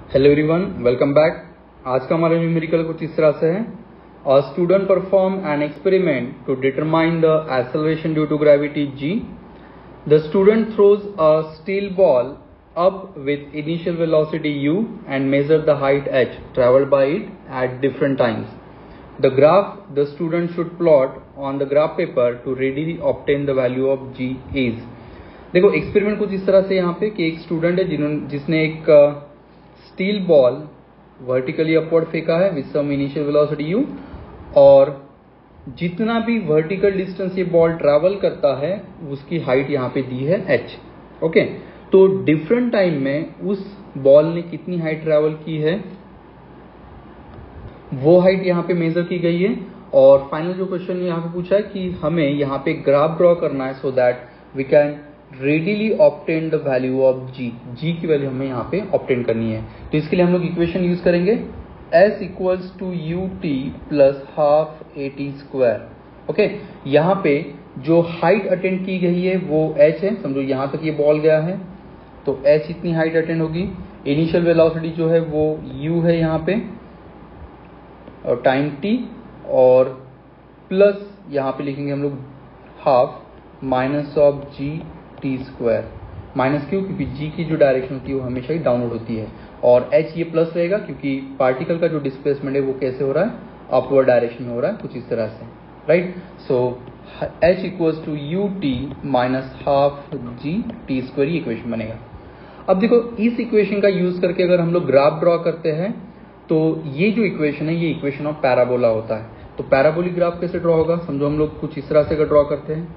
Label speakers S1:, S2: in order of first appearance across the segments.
S1: Hello everyone, welcome back. आज का हमारा न्यूमेरिकल कुछ इस तरह से है। A student perform an experiment to determine the acceleration due to gravity g. The student throws a steel ball up with initial velocity u and measure the height h traveled by it at different times. The graph the student should plot on the graph paper to readily obtain the value of g is. देखो experiment कुछ इस तरह से यहाँ पे कि एक student है जिसने एक स्टील बॉल वर्टिकली अपवर्ड फेंका है with some initial velocity u, और जितना भी वर्टिकल डिस्टेंस ये बॉल ट्रैवल करता है उसकी हाइट यहाँ पे दी है h। ओके, तो डिफरेंट टाइम में उस बॉल ने कितनी हाइट ट्रैवल की है वो हाइट यहाँ पे मेजर की गई है। और फाइनल जो क्वेश्चन यहाँ पे पूछा है कि हमें यहाँ पे ग्राफ ड्रॉ करना है so that we can readily obtain the value of g की वैल्यू हमें यहाँ पे ऑब्टेन करनी है। तो इसके लिए हम लोग इक्वेशन यूज करेंगे s equals to ut plus half at square. Okay, यहाँ पे जो हाइट अटेंड की गई है वो h है। समझो यहाँ तक ये बॉल गया है तो h इतनी हाइट अटेंड होगी। इनिशियल वेलोसिटी जो है वो u है यहाँ पे और टाइम t, और प्लस यहाँ पे लिखेंगे हम लोग half minus of g t square. Minus क्यों? क्योंकि g की जो डायरेक्शन होती है वो हमेशा ही डाउनवर्ड होती है, और h ये प्लस रहेगा क्योंकि पार्टिकल का जो डिस्प्लेसमेंट है वो कैसे हो रहा है, अपवर्ड डायरेक्शन में हो रहा है कुछ इस तरह से, right. So h equals to u t minus half g t square, ये इक्वेशन बनेगा। अब देखो इस इक्वेशन का यूज करके अगर हम लोग ग्राफ ड्रॉ करते हैं तो ये जो इक्वेशन है ये इक्वेशन ऑफ पैराबोला होता है। तो पैराबोलिक ग्राफ कैसे ड्रॉ होगा, समझो हम लोग कुछ इस तरह से अगर ड्रॉ करते हैं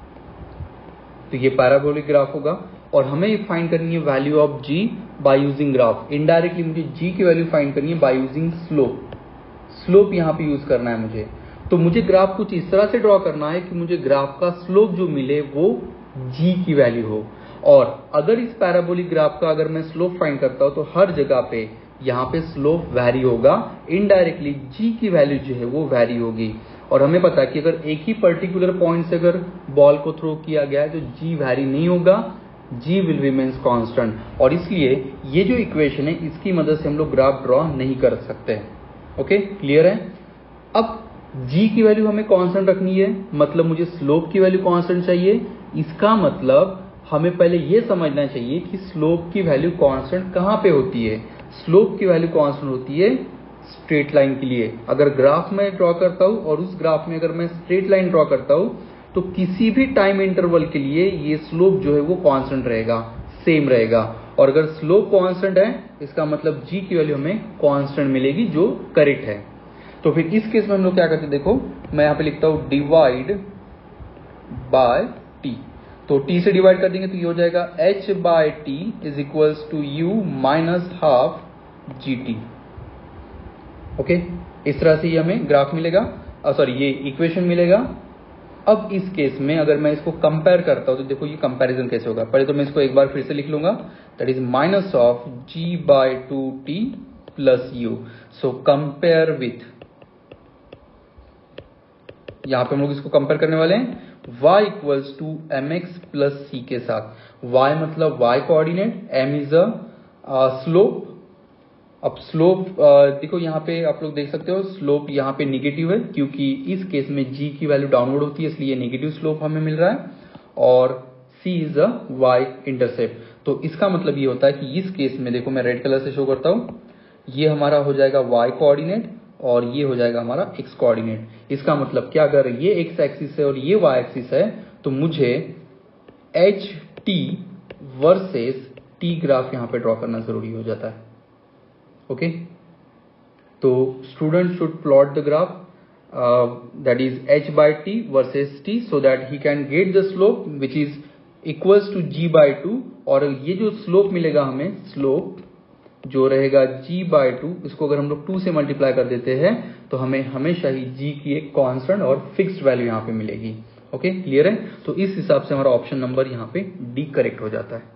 S1: तो ये पैराबोलिक ग्राफ होगा, और हमें फाइंड करनी है value of g by using graph. Indirectly मुझे g की वैल्यू फाइंड करनी है बाय यूजिंग स्लोप यहाँ पे यूज करना है मुझे। तो मुझे ग्राफ कुछ इस तरह से ड्रॉ करना है कि मुझे ग्राफ का स्लोप जो मिले वो g की वैल्यू हो। और अगर इस पैराबोलिक ग्राफ का अगर मैं स्लोप फाइंड करता हूं तो हर जगह पे यहाँ पे स्लोप वैरी होगा, इनडायरेक्टली g की वैल्यू जो है वो वैरी होगी। और हमें पता है कि अगर एक ही पर्टिकुलर पॉइंट से अगर बॉल को थ्रो किया गया है तो g वैरी नहीं होगा, g विल रिमेन्स कांस्टेंट। और इसलिए ये जो इक्वेशन है इसकी मदद से हम लोग ग्राफ ड्रॉ नहीं कर सकते। ओके, क्लियर है। अब g की वैल्यू हमें कांस्टेंट रखनी है, मतलब मुझे स्लोप की वैल्यू कांस्टेंट चाहिए। इसका मतलब हमें पहले ये समझना चाहिए कि स्लोप की वैल्यू कांस्टेंट कहाँ पे होती है। स्लोप की वैल्यू कांस्टेंट होती है स्ट्रेट लाइन के लिए। अगर ग्राफ में ड्रॉ करता हूं और उस ग्राफ में अगर मैं स्ट्रेट लाइन ड्रॉ करता हूं तो किसी भी टाइम इंटरवल के लिए ये स्लोप जो है वो कांस्टेंट रहेगा, सेम रहेगा। और अगर स्लोप कांस्टेंट है इसका मतलब g की वैल्यू हमें कांस्टेंट मिलेगी जो करेक्ट है। तो फिर इस केस में हम लोग क्या करते हैं, देखो मैं यहाँ पे लिखता हूं डिवाइड बाय t। तो t से डिवाइड कर देंगे तो ये हो जाएगा h by t is equals to u minus half g t. Okay, इस तरह से ये हमें ग्राफ मिलेगा, ये इक्वेशन मिलेगा। अब इस केस में अगर मैं इसको कंपेयर करता हूं तो देखो ये कंपैरिजन कैसे होगा। पहले तो मैं इसको एक बार फिर से लिख लूंगा, that is minus of g by two t plus u. So compare with, यहां पे हम लोग इसको कंपेयर करने वाले हैं y equals to m x plus c के साथ। y मतलब y coordinate, m is a slope. अब स्लोप देखो यहाँ पे आप लोग देख सकते हो स्लोप यहाँ पे निगेटिव है क्योंकि इस केस में g की वैल्यू डाउनवर्ड होती है, इसलिए नेगेटिव स्लोप हमें मिल रहा है। और c is a y intercept. तो इसका मतलब ये होता है कि इस केस में देखो मैं रेड कलर से शो करता हूँ, ये हमारा हो जाएगा y कोऑर्डिनेट और ये हो जाएगा हमारा x कोऑर्डिनेट। इसका मतलब क्या, अगर ये x एक्सिस है और ये y एक्सिस है तो मुझे h t versus t graph यहाँ पे ड्रॉ करना जरूरी हो जाता है। ओके, तो student should plot the graph that is h by t versus t so that he can get the slope which is equals to g by 2। और ये जो स्लोप मिलेगा हमें, स्लोप जो रहेगा g बाय 2, इसको अगर हम लोग 2 से मल्टीप्लाई कर देते हैं तो हमें हमेशा ही g की एक कांस्टेंट और फिक्स्ड वैल्यू यहाँ पे मिलेगी। ओके, क्लियर है। तो इस हिसाब से हमारा ऑप्शन नंबर यहाँ पे डी करेक्ट हो जाता है।